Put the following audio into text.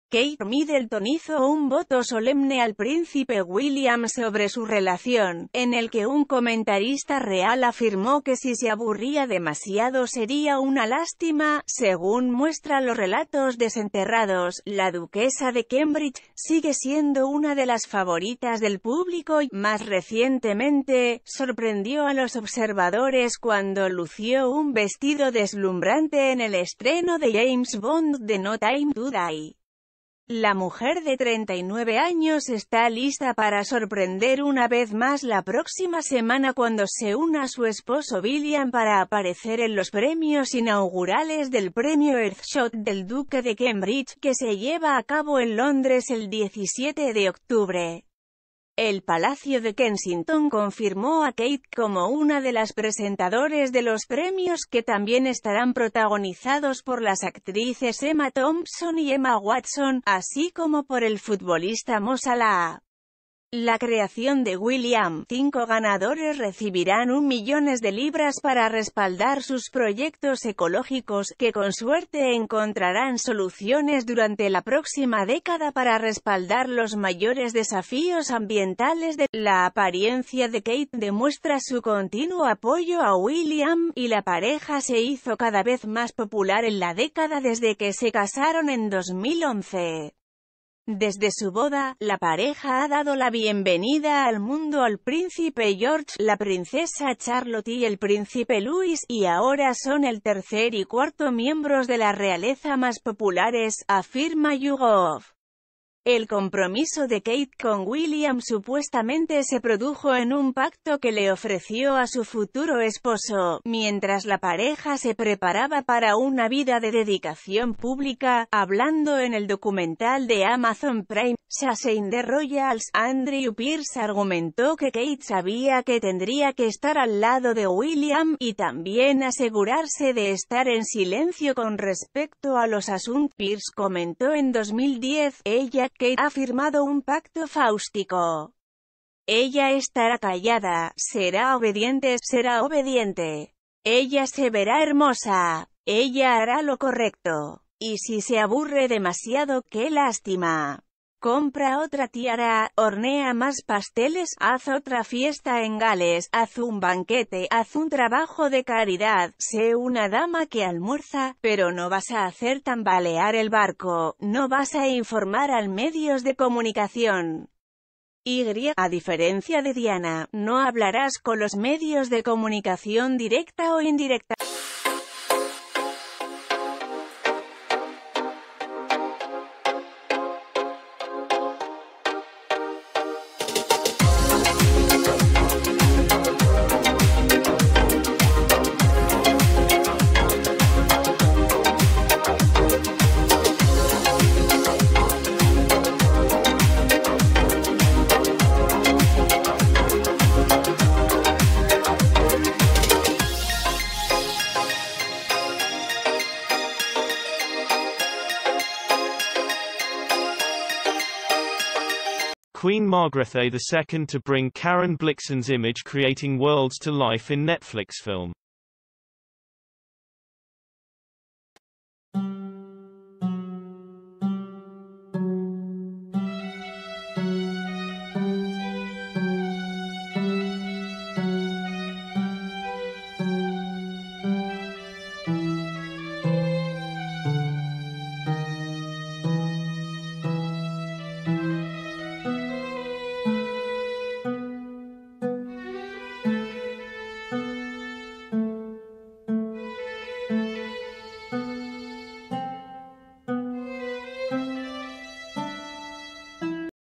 Kate Middleton hizo un voto solemne al príncipe William sobre su relación, en el que un comentarista real afirmó que si se aburría demasiado sería una lástima. Según muestra los relatos desenterrados, la duquesa de Cambridge sigue siendo una de las favoritas del público y, más recientemente, sorprendió a los observadores cuando lució un vestido deslumbrante en el estreno de James Bond de No Time to Die. La mujer de 39 años está lista para sorprender una vez más la próxima semana cuando se una a su esposo William para aparecer en los premios inaugurales del premio Earthshot del Duque de Cambridge, que se lleva a cabo en Londres el 17 de octubre. El Palacio de Kensington confirmó a Kate como una de las presentadores de los premios, que también estarán protagonizados por las actrices Emma Thompson y Emma Watson, así como por el futbolista Mo Salah. La creación de William, 5 ganadores recibirán 1 millón de libras para respaldar sus proyectos ecológicos, que con suerte encontrarán soluciones durante la próxima década para respaldar los mayores desafíos ambientales de la apariencia de Kate demuestra su continuo apoyo a William, y la pareja se hizo cada vez más popular en la década desde que se casaron en 2011. Desde su boda, la pareja ha dado la bienvenida al mundo al príncipe George, la princesa Charlotte y el príncipe Louis, y ahora son el tercer y cuarto miembros de la realeza más populares, afirma YouGov. El compromiso de Kate con William supuestamente se produjo en un pacto que le ofreció a su futuro esposo, mientras la pareja se preparaba para una vida de dedicación pública. Hablando en el documental de Amazon Prime, Chasing the Royals, Andrew Pierce argumentó que Kate sabía que tendría que estar al lado de William, y también asegurarse de estar en silencio con respecto a los asuntos. Pierce comentó en 2010, Kate ha firmado un pacto fáustico. Ella estará callada, será obediente. Ella se verá hermosa. Ella hará lo correcto. Y si se aburre demasiado, qué lástima. Compra otra tiara, hornea más pasteles, haz otra fiesta en Gales, haz un banquete, haz un trabajo de caridad, sé una dama que almuerza, pero no vas a hacer tambalear el barco, no vas a informar a medios de comunicación. A diferencia de Diana, no hablarás con los medios de comunicación directa o indirecta. Queen Margrethe II to bring Karen Blixen's image creating worlds to life in Netflix film.